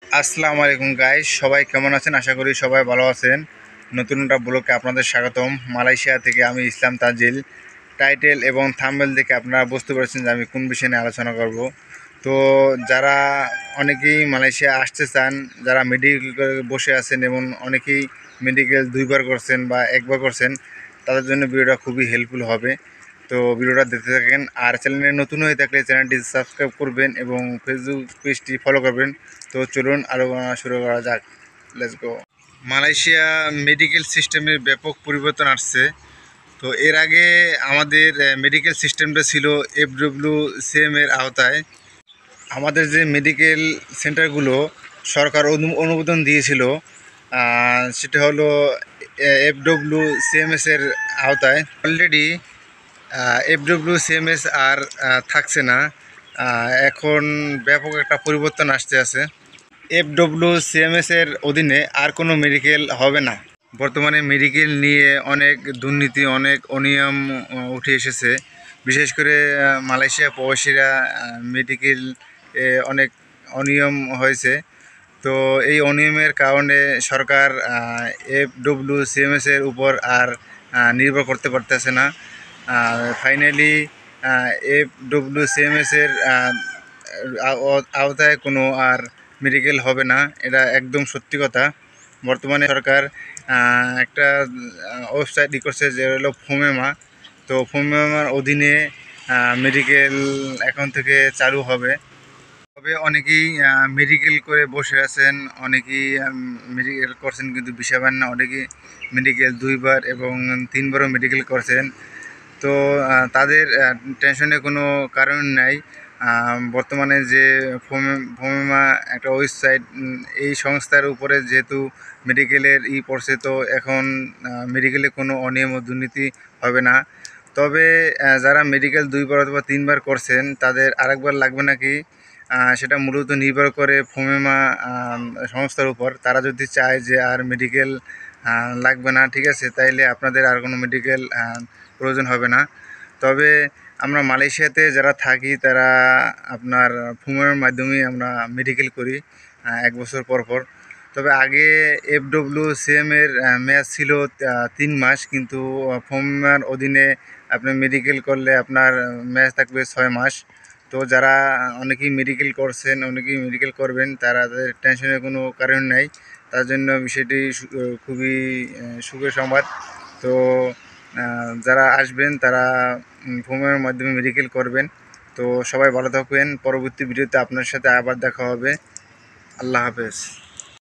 আসসালামু আলাইকুম গাইস, সবাই কেমন আছেন? আশা করি সবাই ভালো আছেন। নতুন একটা ব্লগে আপনাদের স্বাগতম। মালয়েশিয়া থেকে আমি ইসলাম তানজিল। টাইটেল এবং থাম্বনেল দেখে আপনারা বুঝতে পারছেন যে আমি কোন বিষয় নিয়ে আলোচনা করব। তো যারা অনেকেই মালয়েশিয়া আসতে চান, যারা মেডিকেল করে বসে আছেন এবং অনেকেই মেডিকেল 2বার করছেন বা 1বার করছেন, তাদের জন্য ভিডিওটা খুবই হেল্পফুল হবে। তো ভিডিওটা দেখতে থাকেন। আর চ্যানেলে নতুন হয়ে থাকলে চ্যানেলটি সাবস্ক্রাইব করবেন এবং ফেসবুক পেজটি ফলো করবেন। তো চলুন আলোচনা শুরু করা যাক। Let's go. মালয়েশিয়া মেডিকেল সিস্টেমের ব্যাপক পরিবর্তন আসছে। তো এর আগে আমাদের মেডিকেল সিস্টেমটা ছিল FWCM এর আওতায়। আমাদের যে মেডিকেল সেন্টারগুলো সরকার অনুমোদন দিয়েছিল, সেটা হলো FWCMS এর আওতায়। অলরেডি FWCMS আর থাকছে না। এখন ব্যাপক একটা পরিবর্তন আসতে আছে। FWCMS এর অধীনে আর কোনো মেডিকেল হবে না। বর্তমানে মেডিকেল নিয়ে অনেক দুর্নীতি, অনেক অনিয়ম উঠে এসেছে। বিশেষ করে মালয়েশিয়া প্রবাসীরা মেডিকেল অনেক অনিয়ম হয়েছে। তো এই অনিয়মের কারণে সরকার FWCMS এর উপর আর নির্ভর করতে পারতেছে না। ফাইনালি FWCMS এর আওতায় কোনো আর মেডিকেল হবে না। এটা একদম সত্যি কথা। বর্তমানে সরকার একটা ওয়েবসাইট করছে, যে হলো ফোমেমা। তো ফোমেমার অধীনে মেডিকেল এখন থেকে চালু হবে। তবে অনেকেই মেডিকেল করে বসে আছেন, অনেকেই মেডিকেল করছেন কিন্তু ভিসা পান না। অনেকেই মেডিকেল 2বার এবং 3বারও মেডিকেল করছেন। তো তাদের টেনশনের কোনো কারণ নাই। বর্তমানে যে ফোমেমা একটা ওয়েবসাইট, এই সংস্থার উপরে যেহেতু মেডিকেলের পড়ছে, তো এখন মেডিকেলে কোনো অনিয়ম ও দুর্নীতি হবে না। তবে যারা মেডিকেল 2বার অথবা 3বার করছেন, তাদের আরেকবার লাগবে নাকি, সেটা মূলত নির্ভর করে ফোমেমা সংস্থার উপর। তারা যদি চায় যে আর মেডিকেল লাগবে না, ঠিক আছে, তাইলে আপনাদের আর কোনো মেডিকেল প্রয়োজন হবে না। তবে আমরা মালয়েশিয়াতে যারা থাকি, তারা আপনার ফোমের মাধ্যমেই আমরা মেডিকেল করি 1 বছর পর পর। তবে আগে FWCM এর মেয়াদ ছিল 3 মাস, কিন্তু ফোমের অধীনে আপনি মেডিকেল করলে আপনার মেয়াদ থাকবে 6 মাস। তো যারা অনেকেই মেডিকেল করছেন, অনেকেই মেডিকেল করবেন, তাদের টেনশনের কোনো কারণ নাই। তার জন্য বিষয়টি খুবই সুখের সংবাদ। তো যারা আসবেন তারা ফোমের মাধ্যমে মেডিকেল করবেন। তো সবাই ভালো থাকবেন। পরবর্তী ভিডিওতে আপনার সাথে আবার দেখা হবে। আল্লাহ হাফেজ।